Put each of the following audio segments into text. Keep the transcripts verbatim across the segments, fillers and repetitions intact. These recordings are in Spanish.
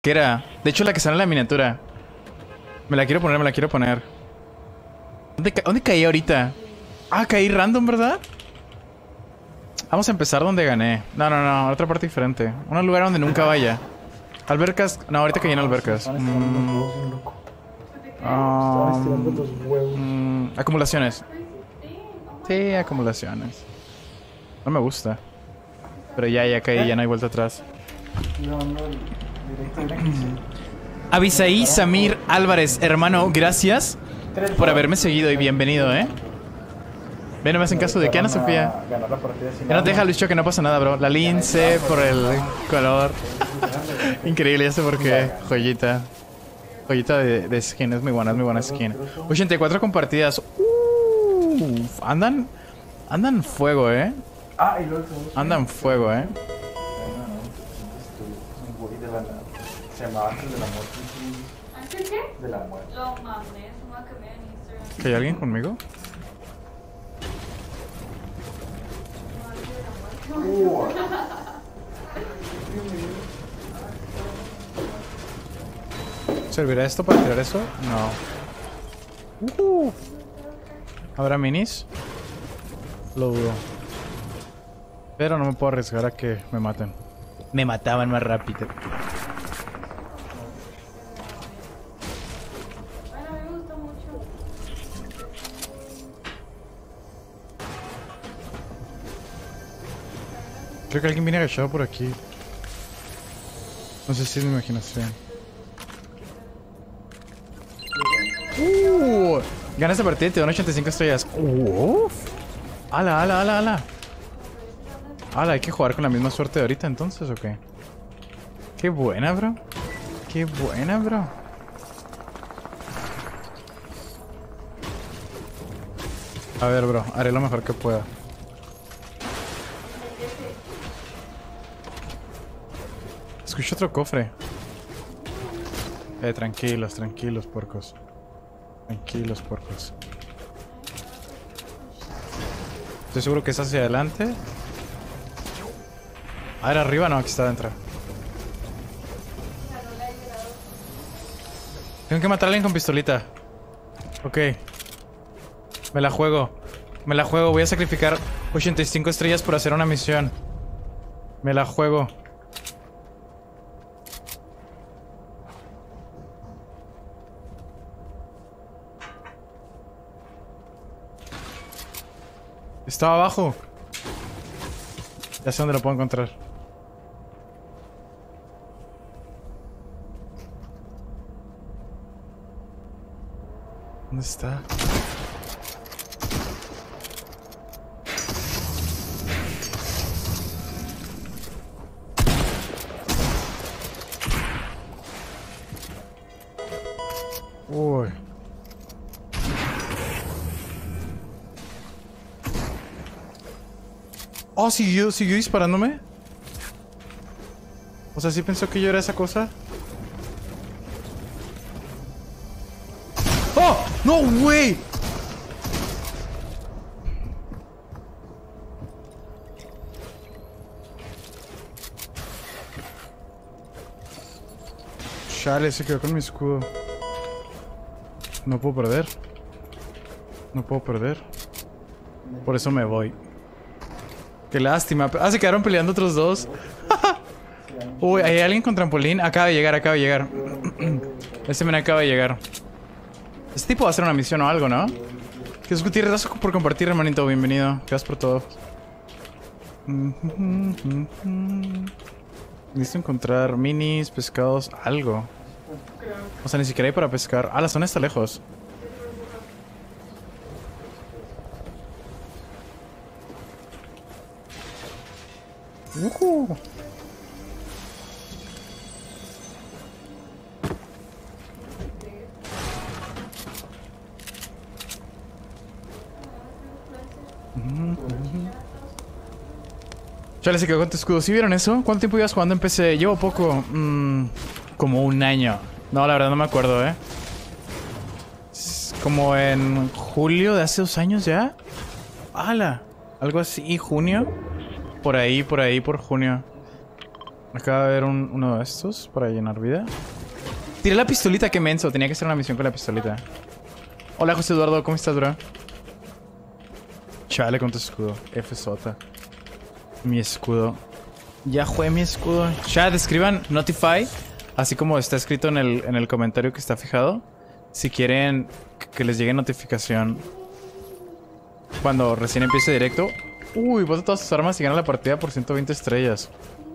¿Qué era? De hecho, la que sale en la miniatura. Me la quiero poner, me la quiero poner. ¿Dónde, ca ¿Dónde caí ahorita? Ah, caí random, ¿verdad? Vamos a empezar donde gané. No, no, no, otra parte diferente. Un lugar donde nunca vaya. Albercas. No, ahorita caí en albercas. Mm. Um, mm, acumulaciones. Sí, acumulaciones. No me gusta. Pero ya, ya caí, ya no hay vuelta atrás. Avisaí Samir Álvarez, hermano, gracias por haberme seguido y bienvenido, ¿eh? Ven, no me hacen caso de que Ana Sofía. Ya no te deja Luis, que no pasa nada, bro. La lince por el color. Increíble, ya sé por qué. Joyita. Joyita de, de skin, es muy buena, es muy buena skin. ochenta y cuatro compartidas. Uf, andan. Andan fuego, eh. Andan fuego, eh. Se llamaba Ángel de la Muerte. ¿Ángel qué? De la Muerte. Lo mames, una que me en Instagram. ¿Que hay alguien conmigo? Uh. ¿Servirá esto para tirar eso? No. Uh. ¿Habrá minis? Lo dudo. Pero no me puedo arriesgar a que me maten. Me mataban más rápido. Creo que alguien viene agachado por aquí. No sé si es mi imaginación. Uh, Gana esta partida y te dan ochenta y cinco estrellas. Uf. Ala, ala, ala, ala. Ala, hay que jugar con la misma suerte de ahorita entonces, ¿o qué? Qué buena, bro. Qué buena, bro. A ver, bro, haré lo mejor que pueda. Escucho otro cofre. Eh, tranquilos, tranquilos, porcos. Tranquilos, porcos. Estoy seguro que es hacia adelante. Ah, era arriba, no, aquí está adentro. Tengo que matar a alguien con pistolita. Ok. Me la juego. Me la juego. Voy a sacrificar ochenta y cinco estrellas por hacer una misión. Me la juego. Estaba abajo. Ya sé dónde lo puedo encontrar. ¿Dónde está? Uy. Oh, siguió, siguió disparándome. O sea, sí pensó que yo era esa cosa. ¡Oh! ¡No, güey! Chale, se quedó con mi escudo. No puedo perder. No puedo perder. Por eso me voy. Qué lástima. Ah, se quedaron peleando otros dos. Uy, hay alguien con trampolín. Acaba de llegar, acaba de llegar. Este men acaba de llegar. Este tipo va a hacer una misión o algo, ¿no? Jesús Gutiérrez, gracias por compartir, hermanito. Bienvenido. Gracias por todo. Necesito encontrar minis, pescados, algo. O sea, ni siquiera hay para pescar. Ah, la zona está lejos. Uh-huh. Chale, se quedó con tu escudo. ¿Sí vieron eso? ¿Cuánto tiempo ibas jugando en P C? Llevo poco. Mm, como un año. No, la verdad no me acuerdo, ¿eh? Como en julio de hace dos años ya. ¡Hala! Algo así. ¿Junio? Por ahí, por ahí, por junio. Acaba de haber un, uno de estos para llenar vida. Tiré la pistolita, qué menso. Tenía que hacer una misión con la pistolita. Hola, José Eduardo, ¿cómo estás, bro? Chale con tu escudo. F sota. Mi escudo. Ya jugué mi escudo. Chat, escriban Notify. Así como está escrito en el, en el comentario que está fijado. Si quieren que les llegue notificación cuando recién empiece directo. Uy, bota todas sus armas y gana la partida por ciento veinte estrellas.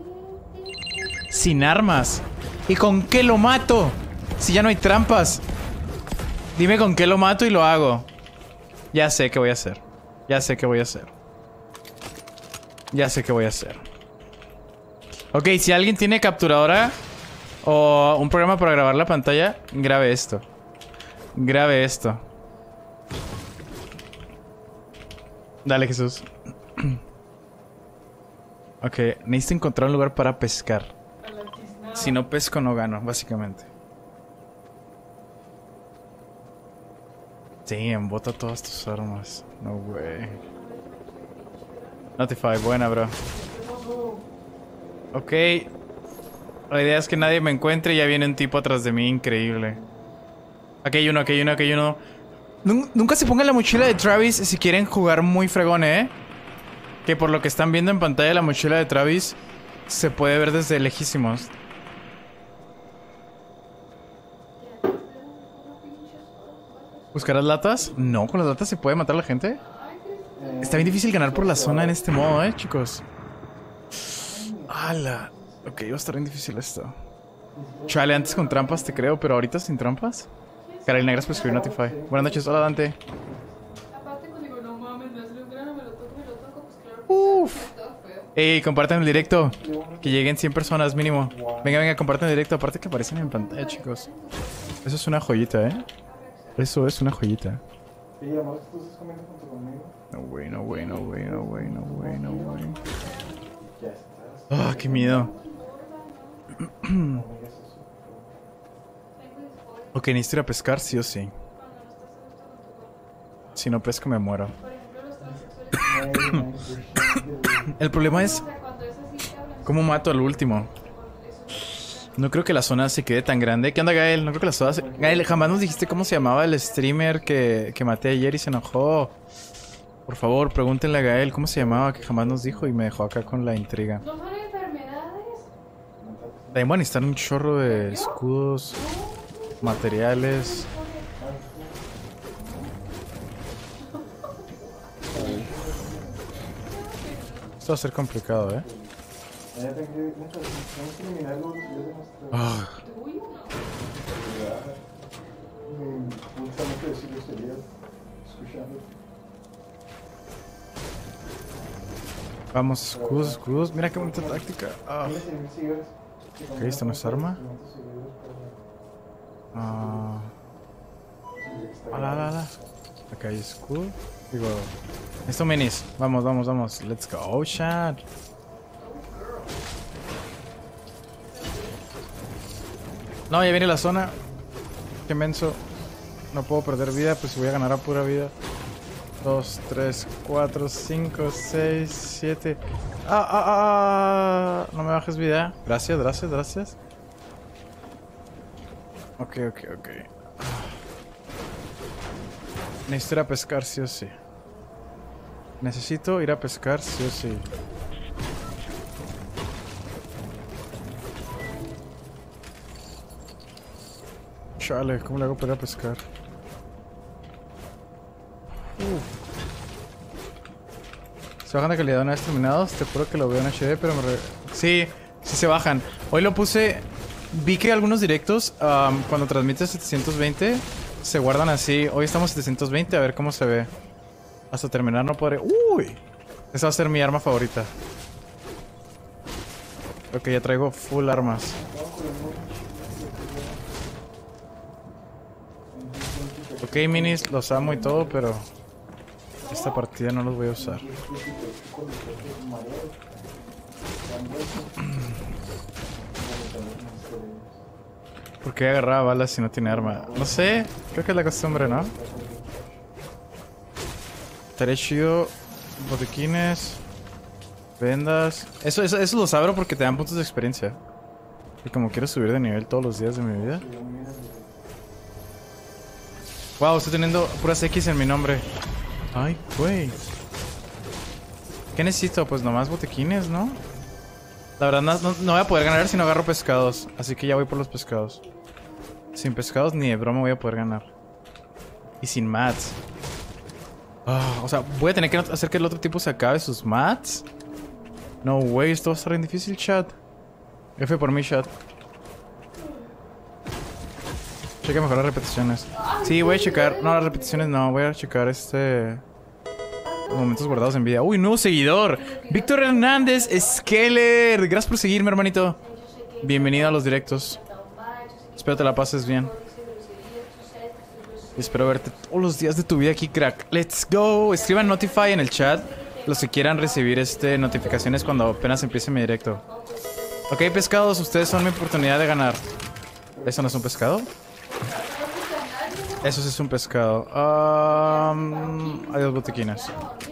Sin armas. ¿Y con qué lo mato? Si ya no hay trampas. Dime con qué lo mato y lo hago. Ya sé qué voy a hacer. Ya sé qué voy a hacer. Ya sé qué voy a hacer. Ok, si alguien tiene capturadora o un programa para grabar la pantalla, grabe esto. Grabe esto. Dale, Jesús. Ok, necesito encontrar un lugar para pescar. Si no pesco, no gano, básicamente. Damn, bota todas tus armas. No way. Notify, buena, bro. Ok. La idea es que nadie me encuentre y ya viene un tipo atrás de mí, increíble. Aquí hay uno, aquí hay uno, aquí hay uno. Nunca se ponga la mochila de Travis si quieren jugar muy fregón, ¿eh? Que por lo que están viendo en pantalla, la mochila de Travis se puede ver desde lejísimos. ¿Buscarás latas? No, con las latas se puede matar a la gente. Está bien difícil ganar por la zona en este modo, ¿eh, chicos? ¡Hala! Ok, va a estar bien difícil esto. Chale, antes con trampas te creo, pero ahorita sin trampas. Carolina, gracias por escribir Notify. Buenas noches, hola Dante. Uff. Ey, compartan el directo. Que lleguen cien personas mínimo. Venga, venga, compartan el directo. Aparte que aparecen en pantalla, chicos. Eso es una joyita, ¿eh? Eso es una joyita. No way, no way, no way, no way, no way, no way. Ah, qué miedo. Ok, necesito ir a pescar, sí o sí. Si no pesco me muero. El problema es ¿cómo mato al último? No creo que la zona se quede tan grande. ¿Qué onda, Gael? No creo que la zona se... Gael, jamás nos dijiste cómo se llamaba el streamer que, que maté ayer y se enojó. Por favor, pregúntenle a Gael cómo se llamaba, que jamás nos dijo y me dejó acá con la intriga. ¿No son enfermedades? También van a necesitar un chorro de escudos, materiales. Esto va a ser complicado, ¿eh? Oh. Vamos, escudos, escudos. Mira qué bonita táctica. Oh. Ok, esto no es arma. Ah. Ala, ala, ala. Acá hay escudo. Digo, esto minis. Vamos, vamos, vamos. Let's go. Oh, chat. No, ya viene la zona. Qué menso. No puedo perder vida, pues si voy a ganar a pura vida. dos, tres, cuatro, cinco, seis, siete. Ah, ah, ah. No me bajes vida. Gracias, gracias, gracias. Ok, ok, ok. Necesito ir a pescar sí o sí. Necesito ir a pescar sí o sí. Chale, ¿cómo le hago para ir a pescar? Uh. Se bajan de calidad una vez terminados. Te juro que lo veo en H D, pero me re... Sí, sí se bajan. Hoy lo puse... Vi que algunos directos, um, cuando transmites setecientos veinte, se guardan así. Hoy estamos setecientos veinte, a ver cómo se ve. Hasta terminar no podré... ¡Uy! Esa va a ser mi arma favorita. Ok, ya traigo full armas. Ok, minis, los amo y todo, pero... esta partida no los voy a usar. ¿Por qué agarraba balas si no tiene arma? No sé, creo que es la costumbre, ¿no? Estaría chido. Botiquines. Vendas. Eso, eso, eso los abro porque te dan puntos de experiencia. Y como quiero subir de nivel todos los días de mi vida. Wow, estoy teniendo puras X en mi nombre. Ay, güey. ¿Qué necesito? Pues nomás botequines, ¿no? La verdad no, no, no voy a poder ganar si no agarro pescados. Así que ya voy por los pescados. Sin pescados ni de broma voy a poder ganar. Y sin mats. Oh, o sea, voy a tener que hacer que el otro tipo se acabe sus mats. No way, esto va a estar bien difícil, chat. F por mí, chat. Checa mejor las repeticiones. Sí, voy a checar. No, las repeticiones no. Voy a checar este. Momentos guardados en vida. Uy, nuevo seguidor. Víctor Hernández Skeller. Gracias por seguirme, hermanito. Bienvenido a los directos. Espero te la pases bien. Y espero verte todos los días de tu vida aquí, crack. Let's go. Escriban Notify en el chat. Los que quieran recibir este notificaciones cuando apenas empiece mi directo. Ok, pescados, ustedes son mi oportunidad de ganar. ¿Eso no es un pescado? Eso sí es un pescado. Um, hay dos botequines.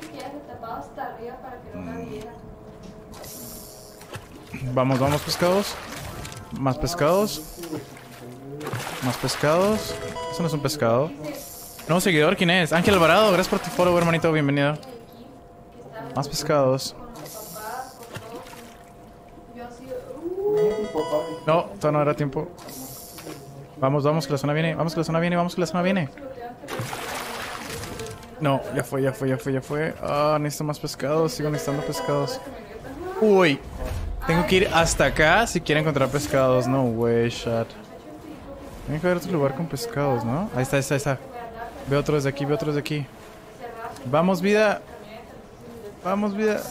Vamos, vamos, pescados. Más pescados. Más pescados. Eso no es un pescado. Nuevo seguidor, ¿quién es? Ángel Alvarado, gracias por tu follow, hermanito, bienvenido. Más pescados. No, todavía no era tiempo. Vamos, vamos, que la zona viene. Vamos, que la zona viene, vamos, que la zona viene. No, ya fue, ya fue, ya fue, ya fue. Ah, necesito más pescados, sigo necesitando pescados. Uy, tengo que ir hasta acá si quiero encontrar pescados. No way, chat. Tiene que haber otro lugar con pescados, ¿no? Ahí está, ahí está, ahí está. Veo otro desde aquí, veo otro desde aquí. Vamos, vida. Vamos, vida.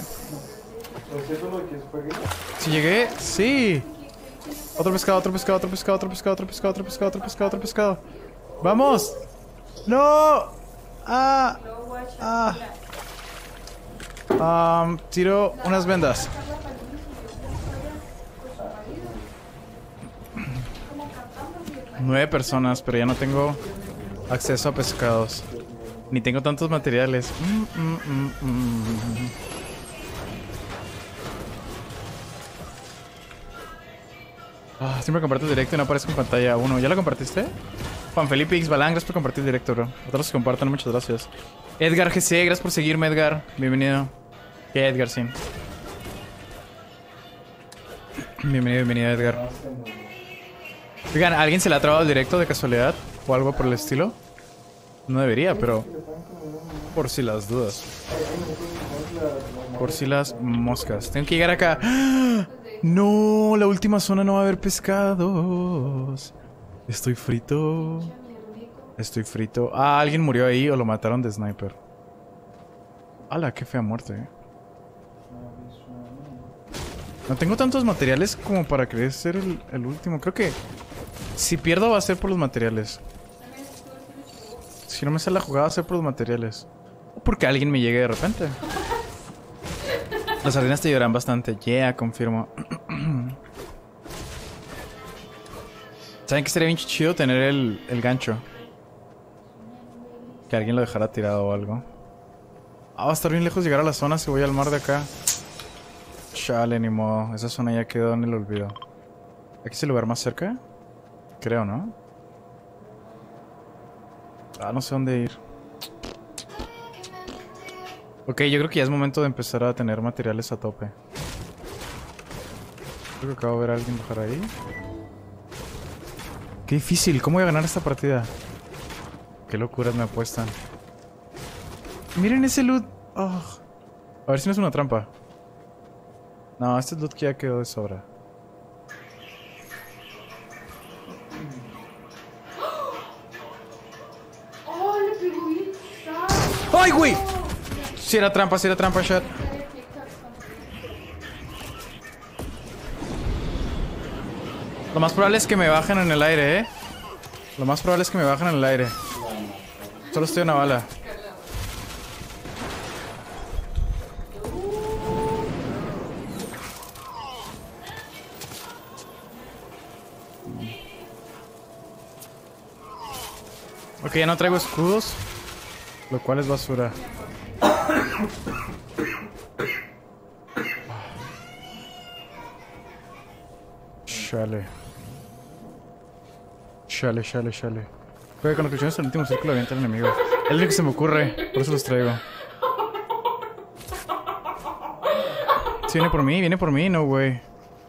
Si llegué, sí. Otro pescado, otro pescado, otro pescado, otro pescado, otro pescado, otro pescado, otro pescado, otro pescado. ¡Vamos! ¡No! ¡Ah! ¡Ah! Um, tiro unas vendas. Nueve personas, pero ya no tengo acceso a pescados. Ni tengo tantos materiales. Mm, mm, mm, mm. Ah, siempre comparto el directo y no aparezco en pantalla uno. ¿Ya lo compartiste? Juan Felipe X Balán, gracias por compartir el directo, bro. A todos los que compartan, muchas gracias. Edgar G C, gracias por seguirme, Edgar. Bienvenido. ¿Qué, Edgar, sí? Bienvenido, bienvenido, Edgar. Oigan, ¿alguien se le ha trabado el directo de casualidad? ¿O algo por el estilo? No debería, pero... por si las dudas. Por si las moscas. Tengo que llegar acá. No, la última zona no va a haber pescados. Estoy frito. Estoy frito. Ah, alguien murió ahí o lo mataron de sniper. ¡Hala, qué fea muerte! eh. No tengo tantos materiales como para querer ser el, el último. Creo que si pierdo va a ser por los materiales. Si no me sale la jugada va a ser por los materiales. O porque alguien me llegue de repente. Las sardinas te lloran bastante. Yeah, confirmo. ¿Saben que sería bien chido tener el, el gancho? Que alguien lo dejara tirado o algo. Ah, va a estar bien lejos llegar a la zona si voy al mar de acá. Chale, ni modo. Esa zona ya quedó en el olvido. ¿Aquí es el lugar más cerca? Creo, ¿no? Ah, no sé dónde ir. Ok, yo creo que ya es momento de empezar a tener materiales a tope. Creo que acabo de ver a alguien bajar ahí. Qué difícil, ¿cómo voy a ganar esta partida? Qué locuras me apuestan. Miren ese loot. Oh. A ver si no es una trampa. No, este loot que ya quedó de sobra. ¡Ay, güey! Si era trampa, si era trampa, chat. Lo más probable es que me bajen en el aire, eh. Lo más probable es que me bajen en el aire. Solo estoy a una bala. Ok, ya no traigo escudos. Lo cual es basura. Chale. Chale, chale, chale. Juega con los cuchillos en el último círculo avienta al enemigo. Es lo único que se me ocurre, por eso los traigo. Si viene por mí, viene por mí, no, güey.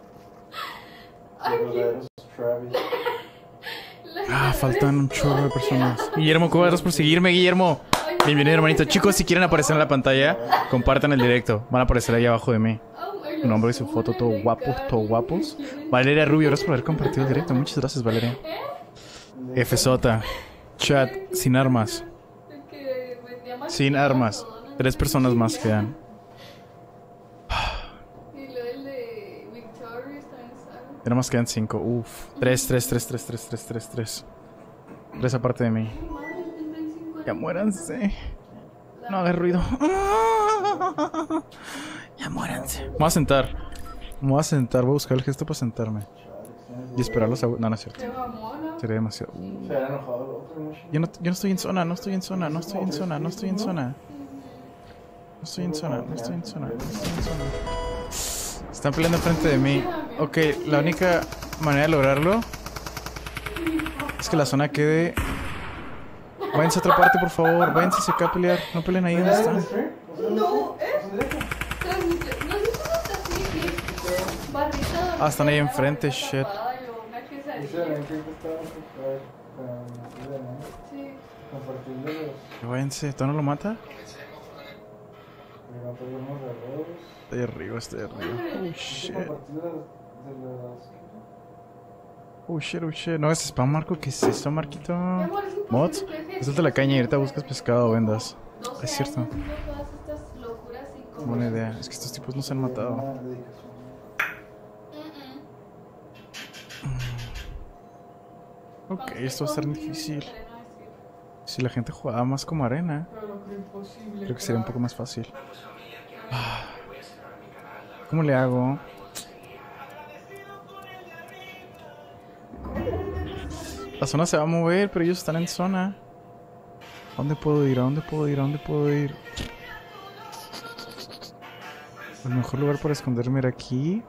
Ah, faltan un chorro de personas. Guillermo, ¿cómo vas por seguirme, Guillermo? Bienvenido, hermanito. Chicos, si quieren aparecer en la pantalla, compartan el directo. Van a aparecer ahí abajo de mí. Su nombre y su foto, todo guapos, todo guapos. Valeria Rubio, gracias por haber compartido el directo. Muchas gracias, Valeria. F J. Chat, sin armas. Sin armas. Tres personas más quedan. Ya nomás quedan cinco. Uf. Tres, tres, tres, tres, tres, tres, tres, tres. Tres aparte de mí. Ya muéranse. No hagas ruido. Ya muéranse. Me voy a sentar. Me voy a sentar. Voy a buscar el gesto para sentarme. Y esperarlos a... No, no es cierto. Sería demasiado... Uh. Yo, no, yo no estoy en zona. No estoy en zona. No estoy en zona. No estoy en zona. No estoy en zona. No estoy en zona. No estoy en zona. Están peleando enfrente de mí. Ok, la única manera de lograrlo es que la zona quede... Váyanse a otra parte, por favor. Váyanse acá a pelear. No peleen ahí donde están. No, es... Ah, están ahí enfrente, shit. Váyanse, ¿tú no lo mata? Estoy arriba, estoy arriba. Oh shit. Oh shit, oh shit. No, es spam, Marco. ¿Qué es esto, Marquito? Mods. Suelta la caña y ahorita buscas pescado o vendas. Es cierto. Buena idea. Es que estos tipos no se han matado. Ok, esto va a ser difícil. Si la gente jugaba más como arena, creo que sería un poco más fácil. ¿Cómo le hago? La zona se va a mover, pero ellos están en zona. ¿A dónde puedo ir? ¿A dónde puedo ir? ¿A dónde puedo ir? El mejor lugar para esconderme era aquí.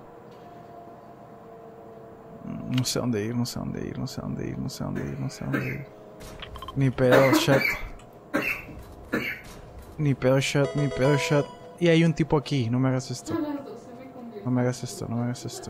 No sé dónde ir, no sé dónde ir, no sé dónde ir, no sé dónde ir, no sé dónde ir. Ni pedo, shot. Ni pedo, shot, ni pedo, shot. Y hay un tipo aquí, no me hagas esto. No me hagas esto, no me hagas esto.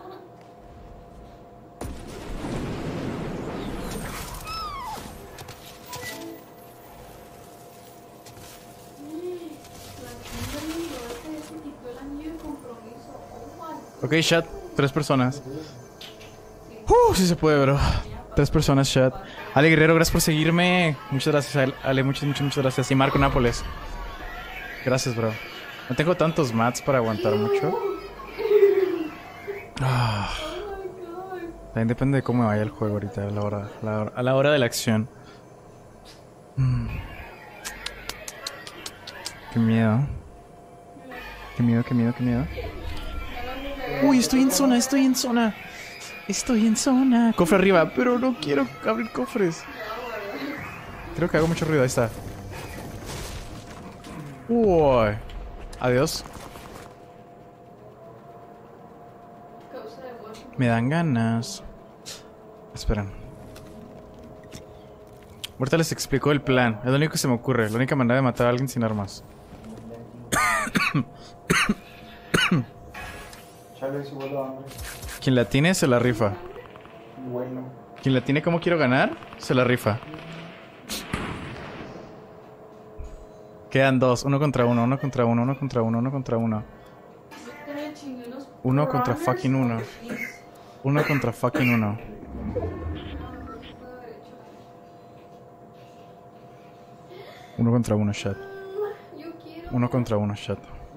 Ok, chat, tres personas. Uh, sí se puede, bro. Tres personas, chat. Ale Guerrero, gracias por seguirme. Muchas gracias, Ale. Muchas, muchas, muchas gracias. Y Marco Nápoles. Gracias, bro. No tengo tantos mats para aguantar mucho. Ah. También depende de cómo vaya el juego ahorita, a la hora, a la hora, a la hora de la acción. Mm. Qué miedo. Qué miedo, qué miedo, qué miedo. Uy, estoy en zona, estoy en zona. Estoy en zona. Cofre arriba, pero no quiero abrir cofres. Creo que hago mucho ruido, ahí está. Uy. Adiós. Me dan ganas. Esperen. Ahorita les explico el plan. Es lo único que se me ocurre. La única manera de matar a alguien sin armas. Quien la tiene se la rifa. Quien la tiene como quiero ganar, se la rifa. Quedan dos, uno contra uno, uno contra uno, uno contra uno, uno contra uno. Uno contra fucking uno. Uno contra fucking uno. Uno contra uno, chat. Uno contra uno, chat.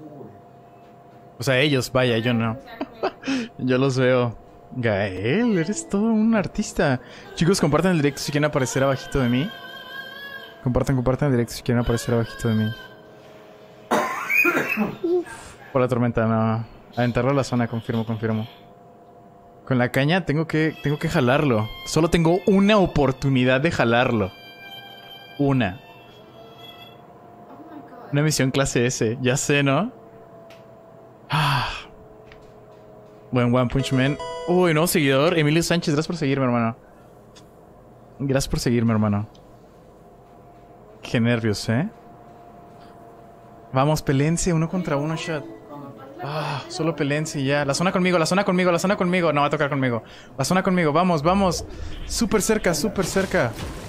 O sea, ellos, vaya, yo no. Yo los veo. Gael, eres todo un artista. Chicos, compartan el directo si quieren aparecer abajito de mí. Compartan, compartan el directo si quieren aparecer abajito de mí. Por la tormenta, no. Aventarlo a la zona, confirmo, confirmo. Con la caña tengo que, tengo que jalarlo. Solo tengo una oportunidad de jalarlo. Una. Una misión clase S. Ya sé, ¿no? Ah. Buen One Punch Man. Uy, no, seguidor. Emilio Sánchez, gracias por seguirme, hermano. Gracias por seguirme, hermano. Qué nervios, ¿eh? Vamos, pelense, uno contra uno, chat. Ah, solo pelense y ya. La zona conmigo, la zona conmigo, la zona conmigo. No, va a tocar conmigo. La zona conmigo, vamos, vamos. Súper cerca, súper cerca.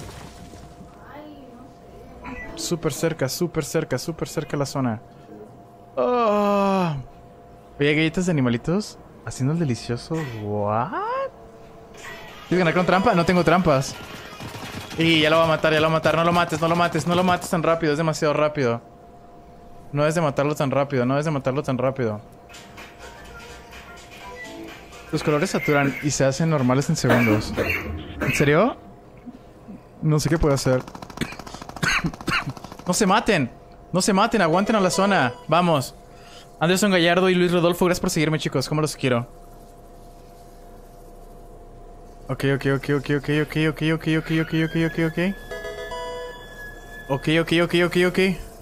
Súper cerca, súper cerca, súper cerca la zona. Oh. Oye, galletas de animalitos. Haciendo el delicioso. ¿What? ¿Quieres ganar con trampa? No tengo trampas. Y ya lo va a matar, ya lo va a matar. No lo mates, no lo mates, no lo mates tan rápido. Es demasiado rápido. No es de matarlo tan rápido, no es de matarlo tan rápido. Los colores saturan y se hacen normales en segundos. ¿En serio? No sé qué puedo hacer. ¡No se maten! ¡No se maten! ¡Aguanten a la zona! ¡Vamos! Anderson Gallardo y Luis Rodolfo, gracias por seguirme, chicos. ¿Cómo los quiero? Ok, ok, ok, ok, ok, ok, ok, ok, ok, ok, ok, ok, ok. Ok, ok, ok, ok, ok.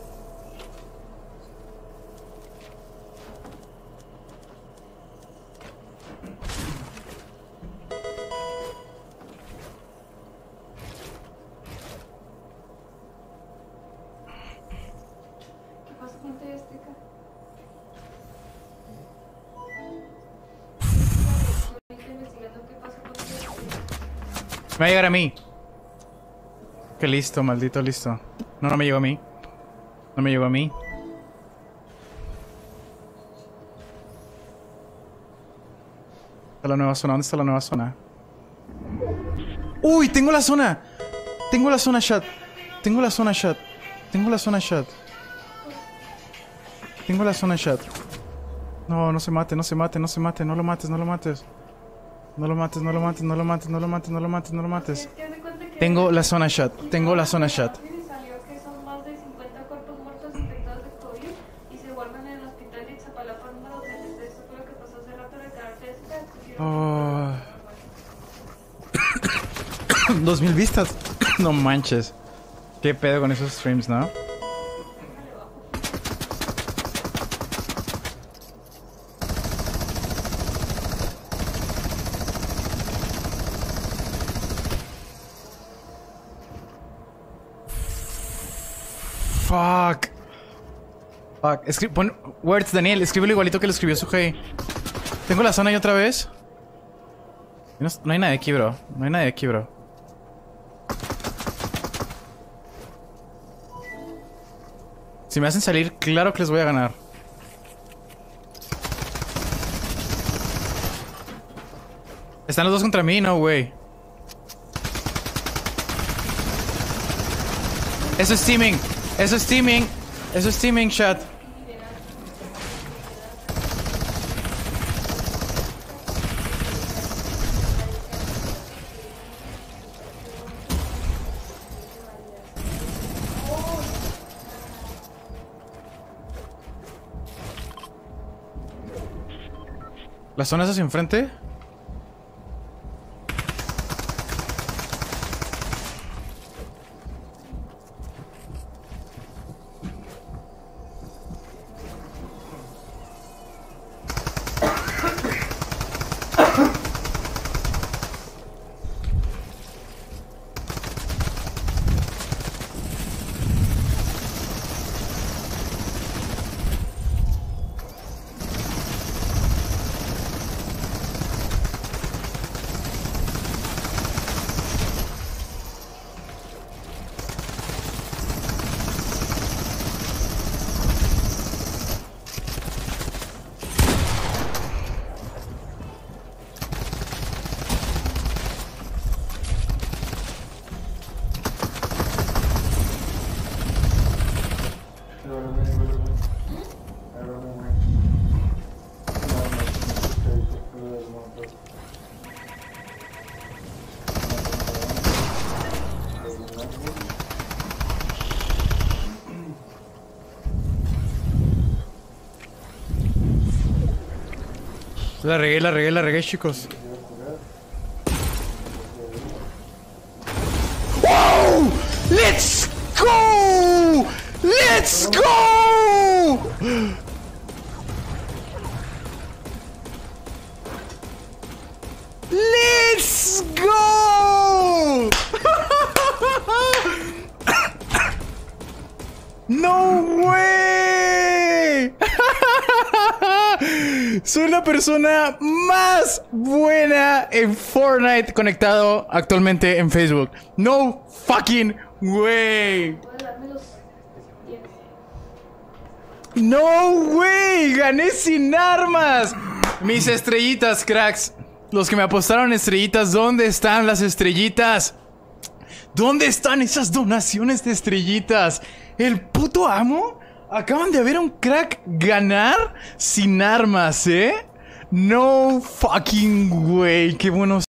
Me va a llegar a mí. Que listo, maldito, listo. No, no me llegó a mí. No me llegó a mí. ¿Dónde está la nueva zona? ¿Dónde está la nueva zona? ¡Uy! ¡Tengo la zona! Tengo la zona, chat. Tengo la zona, chat. Tengo la zona, chat. Tengo la zona, chat. No, no se mate, no se mate, no se mate. No lo mates, no lo mates. No lo mates, no lo mates, no lo mates, no lo mates, no lo mates, no lo mates. Tengo la zona chat, tengo la zona chat. Oh. Dos mil vistas. No manches. Qué pedo con esos streams, ¿no? Fuck. Fuck. Escri pon words, Daniel. Escríbelo igualito que lo escribió Sugei. Tengo la zona ahí otra vez. No, no hay nadie aquí, bro. No hay nadie aquí, bro. Si me hacen salir, claro que les voy a ganar. Están los dos contra mí, no, güey. Eso es teaming. Eso es teaming. Eso es teaming, chat. ¿La zona es hacia enfrente? La regué, la regué, la regué, chicos. ¡Wow! ¡Let's go! ¡Let's go! Soy la persona más buena en Fortnite conectado actualmente en Facebook. No fucking way. No way. Gané sin armas. Mis estrellitas, cracks. Los que me apostaron estrellitas, ¿dónde están las estrellitas? ¿Dónde están esas donaciones de estrellitas? El puto amo. Acaban de ver a un crack ganar sin armas, ¿eh? No fucking way. Qué buenos.